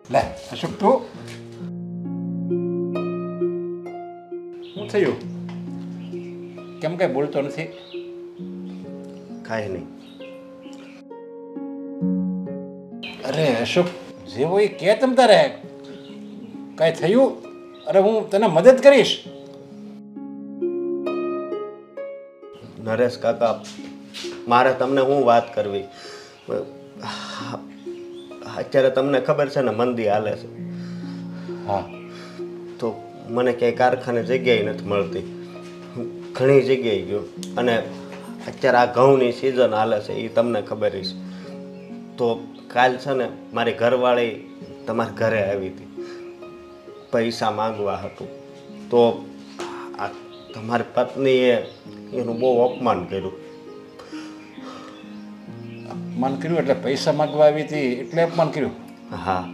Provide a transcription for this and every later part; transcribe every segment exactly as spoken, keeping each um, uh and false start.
લે અશોક તું શું થયું? કેમ કઈ બોલતો નથી? કાંઈ નહીં. અરે અશોક, જે હોય કે તમ તારે કઈ થયું? અરે હું તને મદદ કરીશ. નરેશ કાકા, મારે તમને હું વાત કરવી. અત્યારે તમને ખબર છે ને મંદી હાલે છે. હા, તો મને ક્યાંય કારખાને જગ્યાએ નથી મળતી. ઘણી જગ્યાએ ગયો અને અત્યારે આ ઘઉંની સિઝન હાલે છે એ તમને ખબર છે. તો કાલ છે ને મારી ઘરવાળી તમારા ઘરે આવી હતી, પૈસા માંગવા હતું. તો આ તમારી પત્નીએ એનું બહુ અપમાન કર્યું. અપમાન કર્યું એટલે પૈસા માંગવા આવી હતી એટલે અપમાન કર્યું? હા.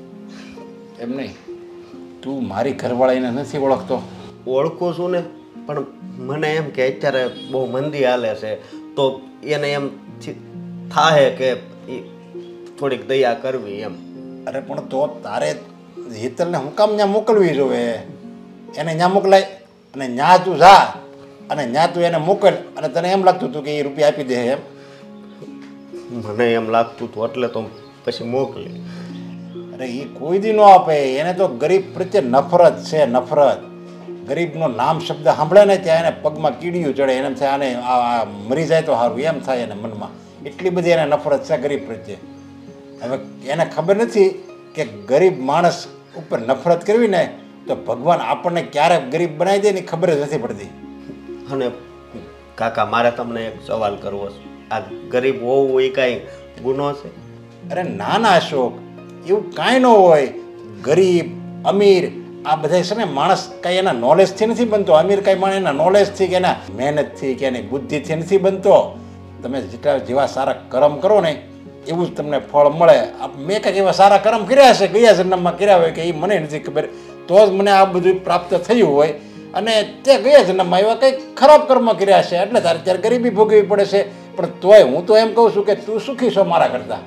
એમ નહીં, તું મારી ઘરવાળાને નથી ઓળખતો? ઓળખું છું ને, પણ મને એમ કે અત્યારે બહુ મંદી હાલે છે તો એને એમ થાય કે એ થોડીક દયા કરવી એમ. અરે પણ તો તારે હેતલને હું કામ ત્યાં મોકલવી જોવે? એને ત્યાં મોકલાય અને ત્યાં તું જા અને ત્યાં તું એને મોકલ અને તને એમ લાગતું હતું કે એ રૂપિયા આપી દે એમ? મને એમ લાગતું હતું એટલે તો પછી મોકલી. અરે એ કોઈ દી ન આપે. એને તો ગરીબ પ્રત્યે નફરત છે, નફરત. ગરીબનો નામ શબ્દ સાંભળે ને ત્યાં એને પગમાં કીડિયું ચડે. એને એમ થાય આને આ મરી જાય તો સારું એમ થાય એને મનમાં. એટલી બધી એને નફરત છે ગરીબ પ્રત્યે. હવે એને ખબર નથી કે ગરીબ માણસ ઉપર નફરત કરવી ને તો ભગવાન આપણને ક્યારે ગરીબ બનાવી દે ને ખબર જ નથી પડતી. અને કાકા, મારે તમને એક સવાલ કરવો છે. આ ગરીબ હોવું એ કાંઈ ગુનો છે? અરે ના ના અશોક, એવું કાંઈ ન હોય. ગરીબ અમીર આ બધા છે ને માણસ કાંઈ એના નોલેજથી નથી બનતો. અમીર કાંઈ માણસ એના નોલેજથી કે એના મહેનતથી કે એની બુદ્ધિથી નથી બનતો. તમે જેટલા જેવા સારા કર્મ કરો ને એવું જ તમને ફળ મળે. મેં કંઈક એવા સારા કર્મ કર્યા છે ગયા જન્મમાં કર્યા હોય કે એ મને નથી ખબર, તો જ મને આ બધું પ્રાપ્ત થયું હોય. અને તે ગયા જન્મમાં એવા કંઈક ખરાબ કર્મ કર્યા છે એટલે તારે ત્યારે ગરીબી ભોગવવી પડે છે. પણ તોય હું તો એમ કહું છું કે તું સુખી છો મારા કરતા.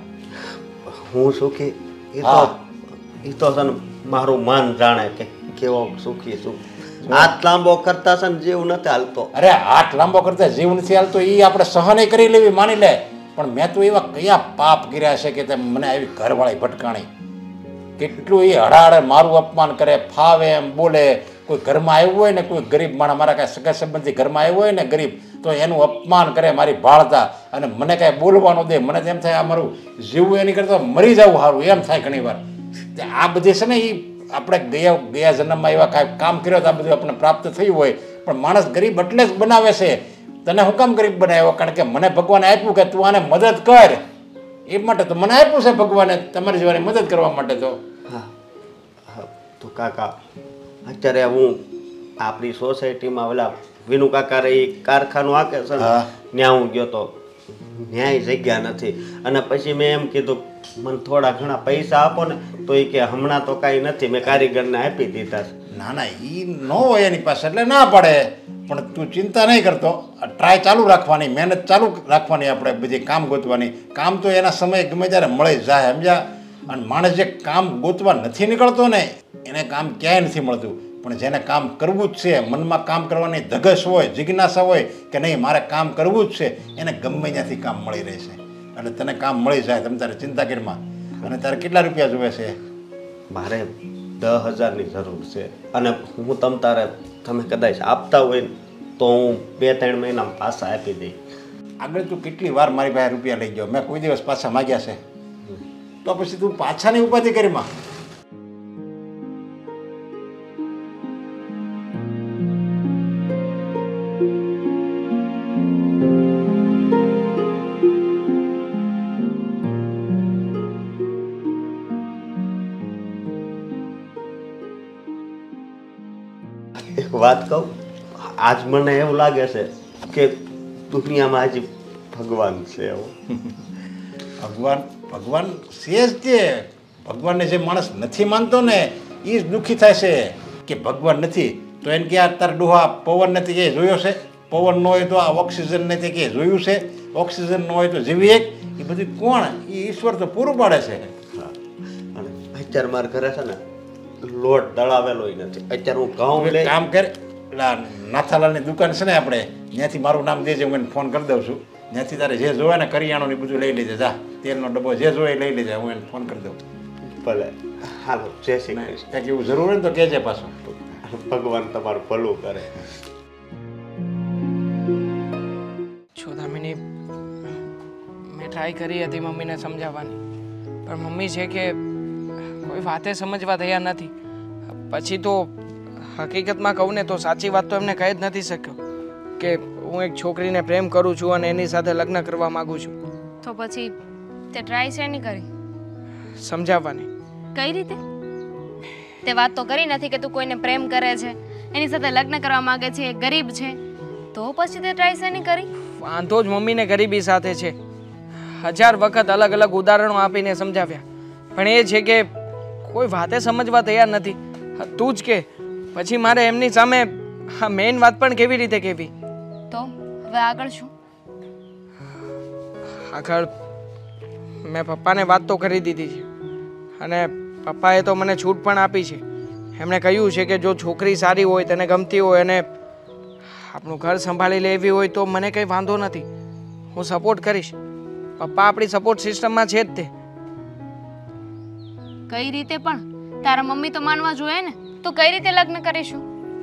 હું સુખી? એ તો એ તો છે ને મારું મન જાણે કે કેવો સુખી છું. હાથ લાંબો કરતા છે ને જીવ નથી હાલતો. અરે હાથ લાંબો કરતા જીવ નથી હાલતો એ આપણે સહન કરી લેવી, માની લે. પણ મેં તો એવા કયા પાપ કર્યા છે કે તે મને આવી ઘરવાળી ભટકાણી. કેટલું એ હડાડે મારું અપમાન કરે, ફાવે એમ બોલે. કોઈ ઘરમાં આવ્યું હોય ને, કોઈ ગરીબ માણસ મારા કાંઈ સગા સંબંધી ઘરમાં આવ્યો હોય ને ગરીબ, તો એનું અપમાન કરે મારી ભાળતા. અને મને કાંઈ બોલવાનું દે. મને તો એમ થાય આ મારું જીવવું એની કરતાં મરી જવું સારું એમ થાય ઘણી વાર. આ બધી છે ને એ આપણે ગયા ગયા જન્મમાં એવા કાંઈ કામ કર્યો તો આ બધું આપણને પ્રાપ્ત થયું હોય. પણ માણસ ગરીબ એટલે જ બનાવે છે. તને હું કામ ગરીબ બનાવ્યો? કારણ કે મને ભગવાને આપ્યું કે તું આને મદદ કર. એ માટે તો મને આપ્યું છે ભગવાને તમારી જેવાની મદદ કરવા માટે. તો હા હા. તો કાકા, અત્યારે હું આપણી સોસાયટીમાં ઓલા વિનુ કાકા રે કારખાનું હાકે છે ને, ત્યાં હું ગયો તો ન્યાય જગ્યા નથી. અને પછી મેં એમ કીધું મને થોડા ઘણા પૈસા આપો ને, તો એ કે હમણાં તો કાંઈ નથી, મેં કારીગરને આપી દીધા. ના ના, એ ન હોય એની પાસે એટલે ના પડે. પણ તું ચિંતા નહીં કરતો, ટ્રાય ચાલુ રાખવાની, મહેનત ચાલુ રાખવાની, આપણે બધી કામ ગોતવાની. કામ તો એના સમયે ગમે ત્યારે મળી જાય, સમજ્યા? અને માણસ જે કામ ગોતવા નથી નીકળતો ને એને કામ ક્યાંય નથી મળતું. પણ જેને કામ કરવું જ છે, મનમાં કામ કરવાની ધગશ હોય, જિજ્ઞાસા હોય કે નહીં મારે કામ કરવું જ છે, એને ગમે ત્યાંથી કામ મળી રહેશે. એટલે તને કામ મળી જાય, તમે તારે ચિંતા કરીમાં. અને તારે કેટલા રૂપિયા જોવે છે? મારે દસ હજારની જરૂર છે. અને હું તમ તારે તમે કદાચ આપતા હોય ને તો હું બે ત્રણ મહિનામાં પાછા આપી દઈ. આગળ તું કેટલી વાર મારી પાસે રૂપિયા લઈ ગયો? મેં કોઈ દિવસ પાછા માગ્યા છે? તો પછી તું પાછાની ઉપાધિ કરીમાં. એક વાત કહું, આજ મને એવું લાગે છે કે દુનિયામાં હજી ભગવાન છે. ભગવાન ભગવાન છે જ તે. ભગવાનને જે માણસ નથી માનતો ને એ જ દુઃખી થાય છે કે ભગવાન નથી. તો એને કે આ તાર ડોહા પવન નથી કે જોયો છે? પવન ન હોય તો આ ઓક્સિજન નથી કે જોયું છે? ઓક્સિજન ન હોય તો જીવી એક? એ બધું કોણ? એ ઈશ્વર તો પૂરું પાડે છે. અને અત્યારે મારા ઘરે છે ને લોટ દળાવેલો નથી. અત્યારે હું ઘઉં તું લઈ એક કામ કર, પેલા નાથાલાલની દુકાન છે ને આપણે ત્યાંથી મારું નામ દેજે, હું એને ફોન કરી દઉં છું. ત્યાંથી તારે જે જોવે ને કરિયાણું ને બધું લઈ લેજે. જા તેલનો ડબ્બો જે જોવે લઈ લેજે, હું એને ફોન કરી દઉં. ભલે હાલો જય શ્રી કૃષ્ણ. કંઈક એવું જરૂર હોય ને તો કહેજે પાછું. ભગવાન તમારું ભલું કરે. છો દામિની, મેં ટ્રાય કરી હતી મમ્મીને સમજાવવાની, પણ મમ્મી છે કે કોઈ વાતે સમજવા તૈયાર નથી. પછી તો હકીકતમાં કહું ને તો સાચી વાત તો એમને કહી જ નથી શક્યો કે હું એક છોકરીને પ્રેમ કરું છું અને એની સાથે લગ્ન કરવા માંગુ છું. તો પછી તે ટ્રાય છે નહીં કરી? સમજાવવાની. કઈ રીતે? તે વાત તો કરી નથી કે તું કોઈને પ્રેમ કરે છે, એની સાથે લગ્ન કરવા માંગે છે, એ ગરીબ છે, તો પછી તે ટ્રાય છે નહીં કરી? વાંધો જ મમ્મીને ગરીબી સાથે છે. હજાર વખત અલગ અલગ ઉદાહરણો આપીને સમજાવ્યા, પણ એ છે કે કોઈ વાતે સમજવા તૈયાર નથી. તું જ કે પછી મારે એમની સામે આ મેઇન વાત પણ કેવી રીતે કહેવી? તો હવે આગળ શું? આગળ મેં પપ્પાને વાત તો કરી દીધી છે અને પપ્પાએ તો મને છૂટ પણ આપી છે. એમણે કહ્યું છે કે જો છોકરી સારી હોય, તને ગમતી હોય અને આપણું ઘર સંભાળી લેવી હોય તો મને કંઈ વાંધો નથી, હું સપોર્ટ કરીશ. પપ્પા આપણી સપોર્ટ સિસ્ટમમાં છે જ તે. કઈ રીતે પણ? તારા મમ્મી તો માનવા જોઈએ ને. તો કઈ રીતે લગ્ન કરીશું?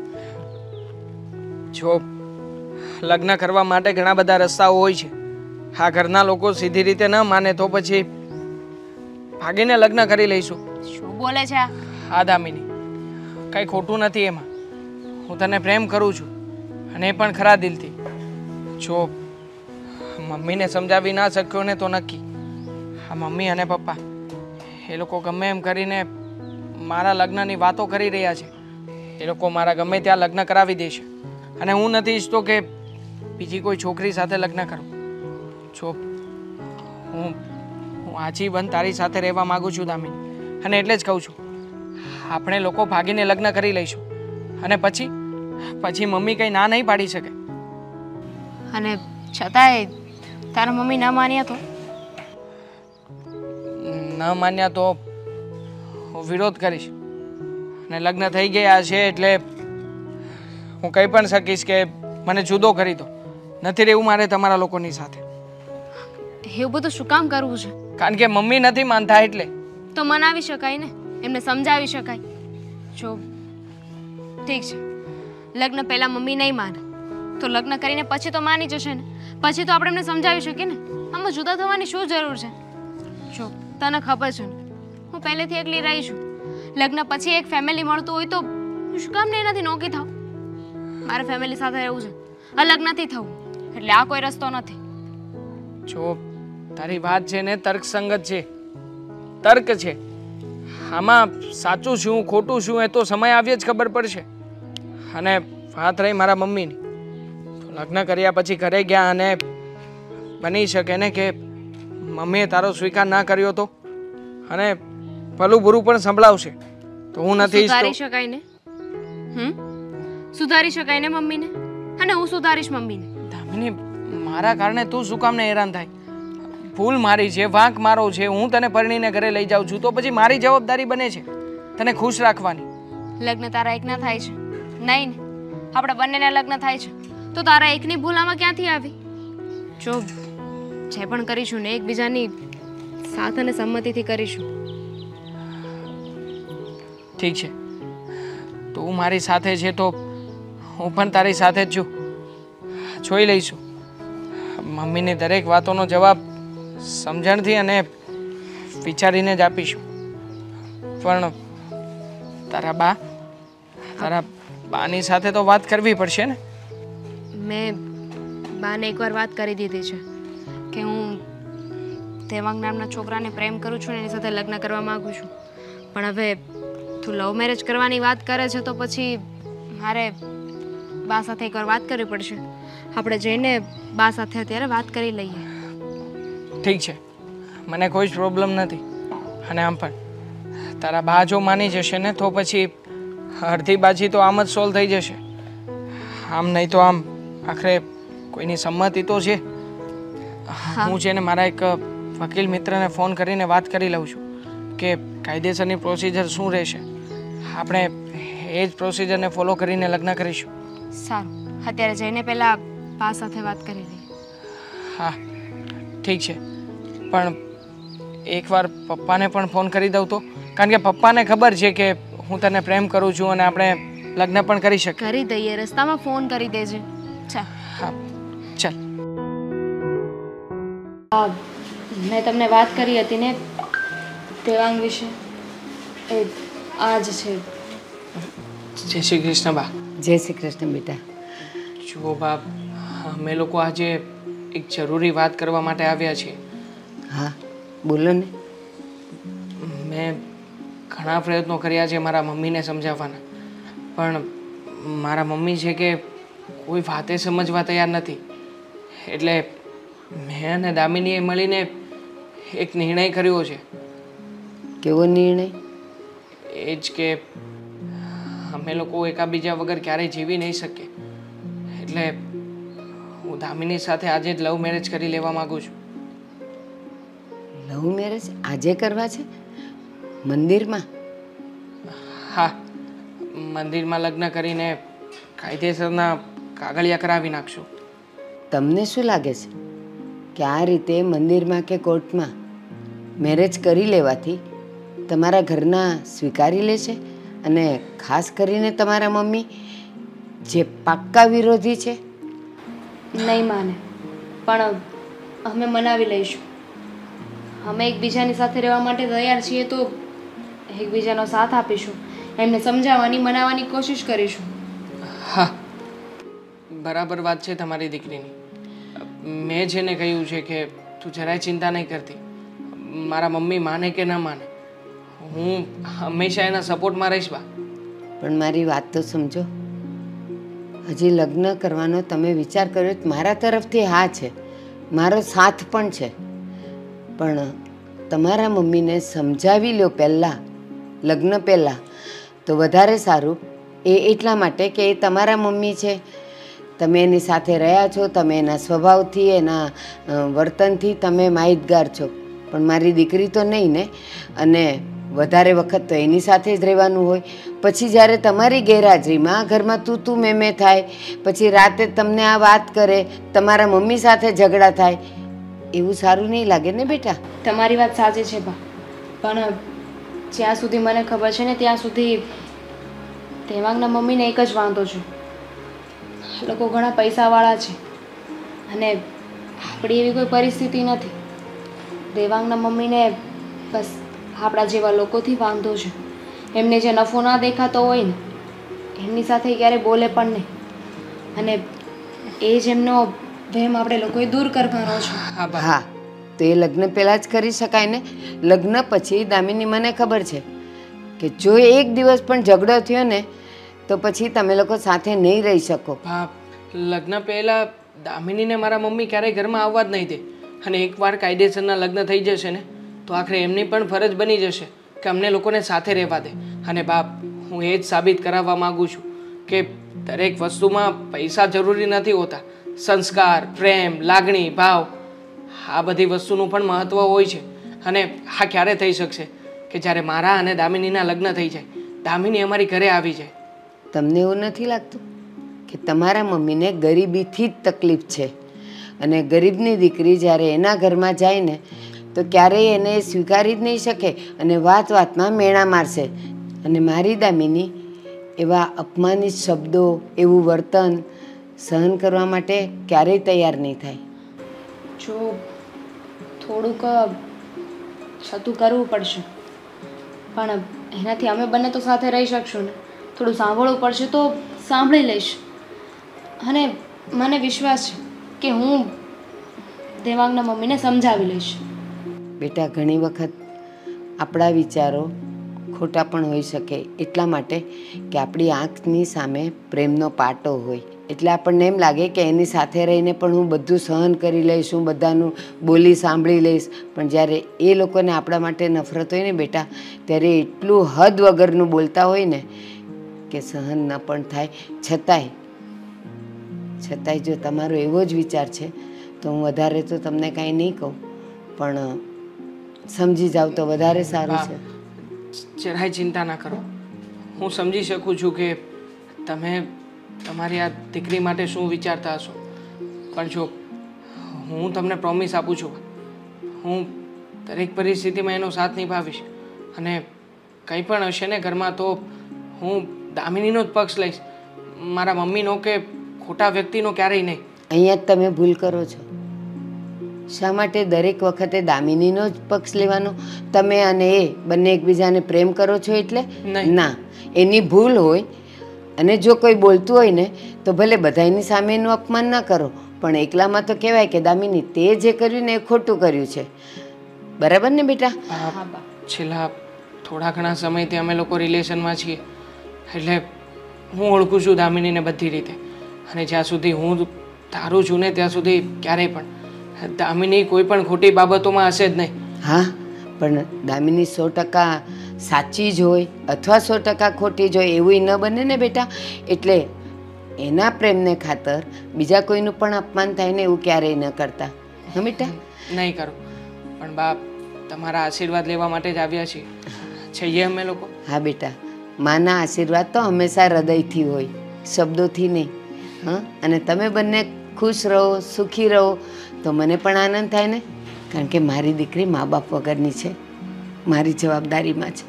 જો લગ્ન કરવા માટે ઘણા બધા રસ્તાઓ હોય છે. આ ઘરના લોકો સીધી રીતે ન માને તો પછી ભાગીને લગ્ન કરી લઈશું. શું બોલે છે આ? હા દામિની, કંઈ ખોટું નથી એમાં. હું તને પ્રેમ કરું છું અને એ પણ ખરા દિલથી. જો મમ્મીને સમજાવી ના શક્યો ને તો નક્કી આ મમ્મી અને પપ્પા એ લોકો ગમે એમ કરીને મારા લગ્નની વાતો કરી રહ્યા છે. એ લોકો મારા ગમે ત્યાં લગ્ન કરાવી દેશે અને હું નથી ઈચ્છતો કે બીજી કોઈ છોકરી સાથે લગ્ન કરું. જો હું હું આજીવન તારી સાથે રહેવા માગું છું દામિની, અને એટલે જ કહું છું આપણે લોકો ભાગીને લગ્ન કરી લઈશું અને પછી પછી મમ્મી કંઈ ના નહીં પાડી શકે. અને છતાંય તારા મમ્મી ના માન્યા તો? ન માન્યા તો હું વિરોધ કરીશ અને લગ્ન થઈ ગયા છે એટલે હું કહી પણ શકીશ કે મને જુદો કરી દો, નથી રહેવું મારે તમારા લોકોની સાથે. એવું બધું શું કામ કરવું છે? કારણ કે મમ્મી નથી માનતા એટલે. તો મનાવી શકાય ને, એમને સમજાવી શકાય. જો ઠીક છે, લગ્ન પહેલા મમ્મી નહીં માને તો લગ્ન કરીને પછી તો માની જશે ને. પછી તો આપણે એમને સમજાવી શકીએ ને. આમાં જુદા થવાની શું જરૂર છે? જો તને ખબર છે ને હું પહેલેથી એકલી રહી છું. લગ્ન પછી એક ફેમિલી મળતું હોય તો હું શું કામ ને એનાથી નોકી થાવ? મારે ફેમિલી સાથે રહેવું છે, અલગ નથી થવું. એટલે આ કોઈ રસ્તો નથી. જો તારી વાત છે ને તર્કસંગત છે, તર્ક છે. આમાં સાચું શું ખોટું શું એ તો સમય આવ્યે જ ખબર પડશે. અને વાત રહી મારા મમ્મીની, તો લગ્ન કર્યા પછી ઘરે ગયા અને બની શકે ને કે મમ્મીએ તારો સ્વીકાર ના કર્યો તો અને ભલું બુરું પણ સંભળાવશે. તો હું નથી સુધારી શકાય ને. હમ સુધારી શકાય ને મમ્મીને, અને હું સુધારીશ મમ્મીને. દામિની, મારા કારણે તું શું કામ ને હેરાન થાય? ભૂલ મારી છે, વાંક મારો છે. હું તને પરણીને ઘરે લઈ જાઉં છું તો પછી મારી જવાબદારી બને છે તને ખુશ રાખવાની. લગ્ન તારા એકના થાય છે નહીં ને, આપણે બંનેના લગ્ન થાય છે તો તારા એકની ભૂલ આમાં ક્યાંથી આવી? જો જે પણ કરીશું ને એકબીજાની સાથ અને સંમતિથી કરીશું. ઠીક છે, તું મારી સાથે છે તો હું પણ તારી સાથે જ છું. જોઈ લઈશું. મમ્મીની દરેક વાતોનો જવાબ સમજણથી અને વિચારીને જ આપીશું. પણ તારા બા તારા બાની સાથે તો વાત કરવી પડશે ને. મેં બાને એકવાર વાત કરી દીધી છે કે હું દેવાંગ નામના છોકરાને પ્રેમ કરું છું ને એની સાથે લગ્ન કરવા માંગુ છું. પણ હવે તું લવ મેરેજ કરવાની વાત કરે છે તો પછી મારે બા સાથે એકવાર વાત કરવી પડશે. આપણે જઈને બા સાથે અત્યારે વાત કરી લઈએ. ઠીક છે, મને કોઈ જ પ્રોબ્લેમ નથી. અને આમ પણ તારા બા જો માની જશે ને તો પછી અડધી બાજી તો આમ જ સોલ્વ થઈ જશે. આમ નહીં તો આમ આખરે કોઈની સંમતિ તો છે. હું છે ને મારા એક વકીલ મિત્રને ફોન કરીને વાત કરી લઉં છું કે કાયદેસરની પ્રોસિજર શું રહેશે. આપણે એ જ પ્રોસિજરને ફોલો કરીને લગ્ન કરીશું. સારું, અત્યારે જઈને પહેલાં બા સાથે વાત કરી લઈએ. હા ઠીક છે, પણ એકવાર પપ્પાને પણ ફોન કરી દઉં તો, કારણ કે પપ્પાને ખબર છે કે હું તને પ્રેમ કરું છું અને આપણે લગ્ન પણ કરી શકીએ. કરી દઈએ, રસ્તામાં ફોન કરી દેજે. ચાલ. હા ચાલ. હા, મેં તમને વાત કરી હતી ને દેવાંગ વિશે, એ આ જ છે. જય શ્રી કૃષ્ણ બા. જય શ્રી કૃષ્ણ બેટા. જુઓ બાપ, અમે લોકો આજે એક જરૂરી વાત કરવા માટે આવ્યા છીએ. હા બોલો ને. મેં ઘણા પ્રયત્નો કર્યા છે મારા મમ્મીને સમજાવવાના, પણ મારા મમ્મી છે કે કોઈ વાતે સમજવા તૈયાર નથી. એટલે મેં અને દામિનીએ મળીને એક નિર્ણય કર્યો છે. કેવો નિર્ણય? એ જ કે અમે લોકો એકાબીજા વગર ક્યારેય જીવી નહીં શકીએ. એટલે હું દામિની સાથે આજે જ લવ મેરેજ કરી લેવા માંગુ છું. લવ મેરેજ આજે કરવા છે? મંદિરમાં? હા, મંદિરમાં લગ્ન કરીને કાયદેસરના કાગળિયા કરાવી નાખશું. તમને શું લાગે છે કે આ રીતે મંદિરમાં કે કોર્ટમાં મેરેજ કરી લેવાથી તમારા ઘરના સ્વીકારી લેશે? અને ખાસ કરીને તમારા મમ્મી જે પાક્કા વિરોધી છે? નહીં માને, પણ અમે મનાવી લઈશું. અમે એકબીજાની સાથે રહેવા માટે તૈયાર છીએ તો એકબીજાનો સાથ આપીશું. એમને સમજાવવાની, મનાવવાની કોશિશ કરીશું. હા, બરાબર વાત છે તમારી દીકરીની. મેં જેને કહ્યું છે કે તું જરાય ચિંતા નહીં કરતી. મારા મમ્મી માને કે ન માને, હું હંમેશા એના સપોર્ટમાં રહીશ બા. પણ મારી વાત તો સમજો. હજી લગ્ન કરવાનો તમે વિચાર કર્યો તો મારા તરફથી હા છે, મારો સાથ પણ છે. પણ તમારા મમ્મીને સમજાવી લો પહેલાં, લગ્ન પહેલાં તો વધારે સારું. એ એટલા માટે કે એ તમારા મમ્મી છે, તમે એની સાથે રહ્યા છો, તમે એના સ્વભાવથી, એના વર્તનથી તમે માહિતગાર છો. પણ મારી દીકરી તો નહીં ને. અને વધારે વખત તો એની સાથે જ રહેવાનું હોય. પછી જ્યારે તમારી ગેરહાજરીમાં ઘરમાં તું તું મેં મેં થાય, પછી રાતે તમને આ વાત કરે, તમારા મમ્મી સાથે ઝઘડા થાય, એવું સારું નહીં લાગે ને બેટા. તમારી વાત સાચી છે બા, પણ જ્યાં સુધી મને ખબર છે ને ત્યાં સુધી દેવાંગના મમ્મીને એક જ વાંધો છે. લોકો ઘણા પૈસાવાળા છે અને આપણી એવી કોઈ પરિસ્થિતિ નથી. દેવાંગના મમ્મીને બસ આપણા જેવા લોકોથી વાંધો છે. એમને જે નફો ના દેખાતો હોય ને એમની સાથે ક્યારે બોલે પણ નહીં. અને એ જ એમનો વહેમ આપણે લોકોએ દૂર કરવાનો છે. હા બા. હા, તો એ લગ્ન પહેલાં જ કરી શકાય ને. લગ્ન પછી દામિની મને ખબર છે કે જો એક દિવસ પણ ઝઘડો થયો ને તો પછી તમે લોકો સાથે નહીં રહી શકો. બાપ, લગ્ન પહેલાં દામિનીને મારા મમ્મી ક્યારેય ઘરમાં આવવા જ નહીં દે. અને એકવાર કાયદેસરના લગ્ન થઈ જશે ને તો આખરે એમની પણ ફરજ બની જશે કે અમને લોકોને સાથે રહેવા દે. અને બાપ, હું એ જ સાબિત કરાવવા માગું છું કે દરેક વસ્તુમાં પૈસા જરૂરી નથી હોતા. સંસ્કાર, પ્રેમ, લાગણી, ભાવ, આ બધી વસ્તુનું પણ મહત્ત્વ હોય છે. અને આ ક્યારે થઈ શકશે કે જ્યારે મારા અને દામિનીના લગ્ન થઈ જાય, દામિની અમારી ઘરે આવી જાય. તમને એવું નથી લાગતું કે તમારા મમ્મીને ગરીબીથી જ તકલીફ છે? અને ગરીબની દીકરી જ્યારે એના ઘરમાં જાય ને તો ક્યારેય એને સ્વીકારી જ નહીં શકે અને વાત વાતમાં મેણા મારશે. અને મારી દામિની એવા અપમાનિત શબ્દો, એવું વર્તન સહન કરવા માટે ક્યારેય તૈયાર નહીં થાય. જો થોડુંક છતું કરવું પડશે, પણ એનાથી અમે બંને તો સાથે રહી શકશું ને. થોડું સાંભળવું પડશે તો સાંભળી લઈશ. અને મને વિશ્વાસ છે કે હું દેવાંગના મમ્મીને સમજાવી લઈશ. બેટા, ઘણી વખત આપણા વિચારો ખોટા પણ હોઈ શકે, એટલા માટે કે આપણી આંખની સામે પ્રેમનો પાટો હોય એટલે આપણને એમ લાગે કે એની સાથે રહીને પણ હું બધું સહન કરી લઈશ, હું બધાનું બોલી સાંભળી લઈશ. પણ જ્યારે એ લોકોને આપણા માટે નફરત હોય ને બેટા, ત્યારે એટલું હદ વગરનું બોલતા હોય ને કે સહન ન પણ થાય. છતાંય છતાંય જો તમારો એવો જ વિચાર છે તો હું વધારે તો તમને કાંઈ નહીં કહું, પણ સમજી જાવ તો વધારે સારું છે. જરાય ચિંતા ના કરો. હું સમજી શકું છું કે તમે તમારી આ દીકરી માટે શું વિચારતા હશો, પણ જો હું તમને પ્રોમિસ આપું છું, હું દરેક પરિસ્થિતિમાં એનો સાથ નિભાવીશ અને કંઈ પણ હશે ને ઘરમાં તો હું દામિનીનો જ પક્ષ લઈશ, મારા મમ્મીનો કે ખોટા વ્યક્તિનો ક્યારેય નહીં. અહીંયા જ તમે ભૂલ કરો છો. શા માટે દરેક વખતે દામિનીનો જ પક્ષ લેવાનો? તમે અને એ બંને એકબીજાને પ્રેમ કરો છો એટલે ના, એની ભૂલ હોય અને જો કોઈ બોલતું હોય ને તો ભલે બધાની સામે એનું અપમાન ના કરો, પણ એકલામાં તો કહેવાય કે દામિની તે જે કર્યું ને એ ખોટું કર્યું છે. બરાબર ને બેટા? છેલ્લા થોડા ઘણા સમયથી અમે લોકો રિલેશનમાં છીએ એટલે હું ઓળખું છું દામિનીને બધી રીતે, અને જ્યાં સુધી હું ધારું છું ને ત્યાં સુધી ક્યારેય પણ દામિની કોઈ પણ ખોટી બાબતોમાં હશે જ નહીં. હા, પણ દામિની સો ટકા સાચી જ હોય અથવા સો ટકા ખોટી જ હોય એવું ન બને ને બેટા. એટલે એના પ્રેમને ખાતર બીજા કોઈનું પણ અપમાન થાય ને એવું ક્યારેય ન કરતા. હા બેટા? નહીં કરું, પણ બાપ તમારા આશીર્વાદ લેવા માટે જ આવ્યા છીએ છીએ અમે લોકો. હા બેટા, માના આશીર્વાદ તો હંમેશા હૃદયથી હોય, શબ્દોથી નહીં. હા, અને તમે બંને ખુશ રહો, સુખી રહો તો મને પણ આનંદ થાય ને, કારણ કે મારી દીકરી મા બાપ વગરની છે, મારી જવાબદારીમાં છે.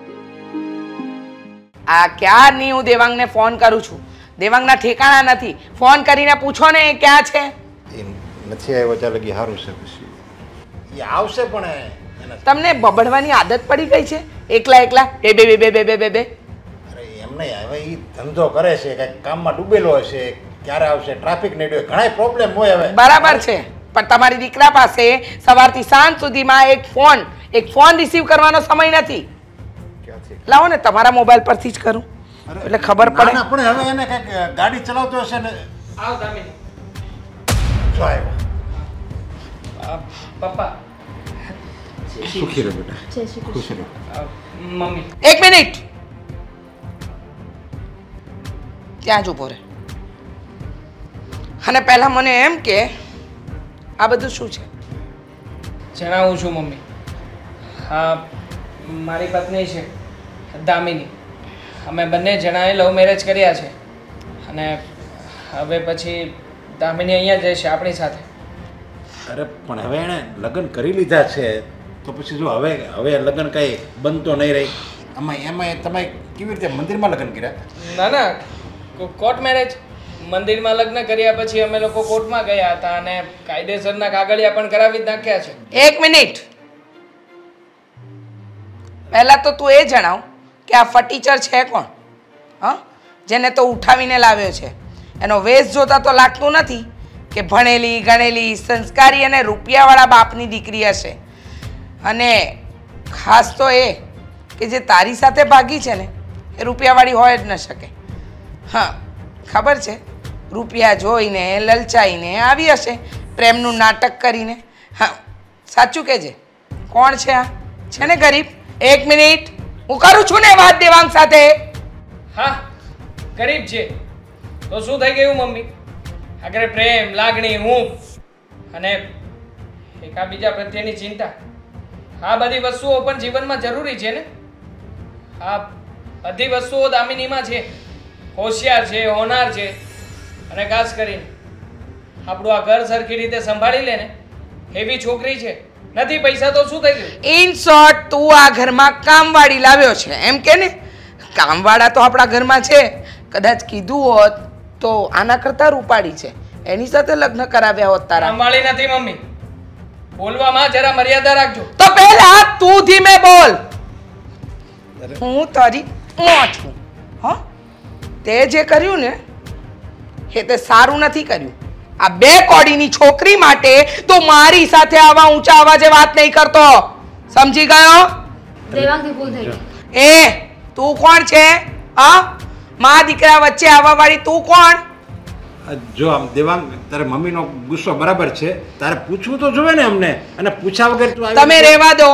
આ ક્યારની હું દેવાંગને ફોન કરું છું, દેવાંગના ઠેકાણા નથી. ફોન કરીને પૂછો ને એ ક્યાં છે. એ નથી આવ્યો ત્યાં લગી સારું છે. પછી એ આવશે પણ તમને બબડવાની આદત પડી ગઈ છે એકલા એકલા બે બે બે બે બે બે બે. અરે એમ નહીં, હવે એ ધંધો કરે છે, કંઈક કામમાં ડૂબેલો હશે, ક્યારે આવશે, ટ્રાફિક નહીં હોય, ઘણા પ્રોબ્લેમ હોય. હવે બરાબર છે, પણ તમારી દીકરા પાસે સવારથી સાંજ સુધીમાં એક ફોન એક ફોન રિસીવ કરવાનો સમય નથી. લાવો ને તમારા મોબાઈલ પરથી જ કરું એટલે ખબર પડે. ના પણ હવે એને કંઈક ગાડી ચલાવતો હશે ને. આવ દામિની. જો આવ્યો. પપ્પા. સુખી રહો બેટા, ખુશ રહો. મમ્મી એક મિનિટ ત્યાં જ ઉભો રહે અને પહેલા મને એમ કે આ બધું શું છે. જણાવું છું મમ્મી. હા, મારી પત્ની છે દામિની. અમે બંને જણાએ લવ મેરેજ કર્યા છે અને હવે પછી દામિની અહીંયા જ રહેશે આપણી સાથે. અરે પણ હવે એણે લગ્ન કરી લીધા છે તો પછી જો હવે હવે લગ્ન કઈ બનતો નહીં રહી. આમાં એમાં તમે કેવી રીતે મંદિરમાં લગ્ન કર્યા? ના ના, કોર્ટ મેરેજ. મંદિરમાં લગ્ન કર્યા પછી અમે લોકો કોર્ટમાં ગયા હતા અને કાયદેસરના કાગળિયા પણ કરાવી જ નાખ્યા છે. એક મિનિટ, પહેલા તો તું એ જણાવ કે આ ફર્ટિચર છે કોણ? હા, જેને તો ઉઠાવીને લાવ્યો છે. એનો વેશ જોતા તો લાગતું નથી કે ભણેલી ગણેલી સંસ્કારી અને રૂપિયાવાળા બાપની દીકરી હશે. અને ખાસ તો એ કે જે તારી સાથે ભાગી છે ને એ રૂપિયાવાળી હોય જ ન શકે. હા, ખબર છે, રૂપિયા જોઈને લલચાઈને આવી હશે, પ્રેમનું નાટક કરીને. હા, સાચું કહેજે, કોણ છે આ? છે ને ગરીબ? એક મિનિટ, હું કરું છું ને વાત દેવાંગ સાથે. હા, ગરીબ છે તો શું થઈ ગયું મમ્મી? આગળ પ્રેમ, લાગણી, હૂંફ અને એકાબીજા પ્રત્યેની ચિંતા, આ બધી વસ્તુઓ પણ જીવનમાં જરૂરી છે ને. આ બધી વસ્તુઓ દામિનીમાં છે. હોશિયાર છે, હોનાર છે અને ખાસ કરીને આપણું આ ઘર સરખી રીતે સંભાળી લે ને એવી છોકરી છે. નથી પૈસા તો શું થઈ ગયું? ઇન શોર્ટ, તું આ ઘરમાં કામવાળી લાવ્યો છે એમ કે ને? કામવાળા તો આપણા ઘરમાં છે. કદાચ કીધું હોત તો આના કરતા રૂપાળી છે, એની સાથે લગ્ન કરાવ્યા હોત તારા. કામવાળી નથી મમ્મી, બોલવામાં જરા મર્યાદા રાખજો. તો પહેલા તું ધીમે બોલ. હું તારી મોં છું. હા, તે જે કર્યું ને એ તે સારું નથી કર્યું. આ બે કોડીની છોકરી માટે તું મારી સાથે આવા ઊંચા અવાજે વાત નહીં કરતો, સમજી ગયો? દેવાંગથી ભૂલ થઈ ગઈ. એ તું કોણ છે? હા, મા દીકરા વચ્ચે આવવા વાળી તું કોણ? જો આમ દેવાંગ, તારે મમ્મીનો ગુસ્સો બરાબર છે, તારે પૂછવું તો જોવે ને અમને, અને પૂછ્યા વગર તું આવી તમે રહેવા દો.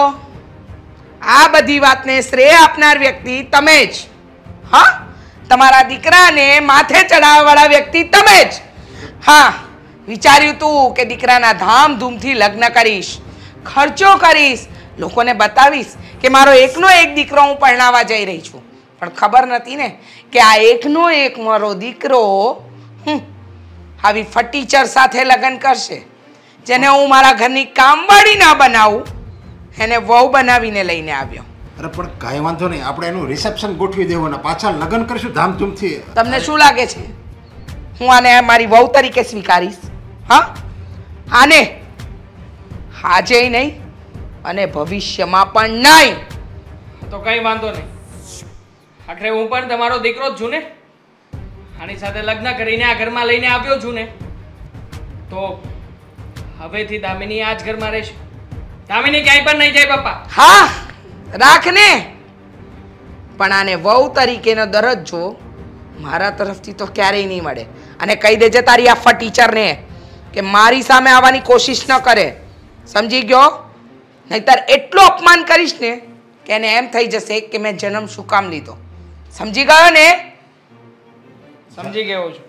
આ બધી વાતને શ્રેય આપનાર વ્યક્તિ તમે જ. હા, તમારા દીકરાને માથે ચડાવવા વાળા વ્યક્તિ તમે જ. હા, વિચાર્યું તું કે દીકરાના ધામધૂમથી લગ્ન કરીશ, ખર્ચો કરીશ, લોકોને બતાવીશ કે મારો એકનો એક દીકરો હું પરણાવવા જઈ રહી છું. પણ ખબર નથી ને કે આ એકનો એક મારો દીકરો હમ આવી ફટીચર સાથે લગ્ન કરશે, જેને હું મારા ઘરની કામવાળી ના બનાવું એને વહુ બનાવીને લઈને આવ્યો. અરે પણ કાંઈ વાંધો નહીં, આપણે એનું રિસેપ્શન ગોઠવી દેવું અને પાછા લગ્ન કરીશું ધામધૂમથી. તમને શું લાગે છે હું આને મારી વહુ તરીકે સ્વીકારીશ? હા, આને આજે નહીં અને ભવિષ્યમાં પણ નહીં. તો કઈ વાંધો નહીં, આખરે હું પણ તમારો દીકરો જ છું ને. આની સાથે લગ્ન કરીને આ ઘરમાં લઈને આવ્યો છું ને, તો હવેથી દામિની આ જ ઘરમાં રહેશે. દામિની ક્યાંય પણ નહીં જાય પપ્પા. હા રાખને, પણ આને વહુ તરીકેનો દરજ્જો મારા તરફથી તો ક્યારેય નહીં મળે. અને કહી દેજે તારી આ ફટીચરને કે મારી સામે આવવાની કોશિશ ન કરે, સમજી ગયો? નહીતર એટલું અપમાન કરીશ ને કે એને એમ થઈ જશે કે મેં જન્મ શું કામ લીધો. સમજી ગયો ને? સમજી ગયો છું.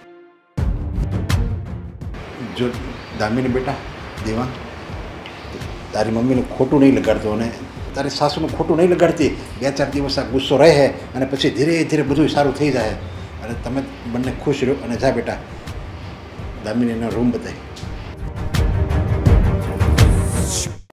જો દામિની બેટા દેવાંગ, તારી મમ્મીનું ખોટું નહીં લગાડતો અને તારી સાસુનું ખોટું નહીં લગાડતી. બે ચાર દિવસ આ ગુસ્સો રહે અને પછી ધીરે ધીરે બધું સારું થઈ જાય અને તમે બંને ખુશ રહો. અને જા બેટા, દામિનીનો રૂમ બતાવી.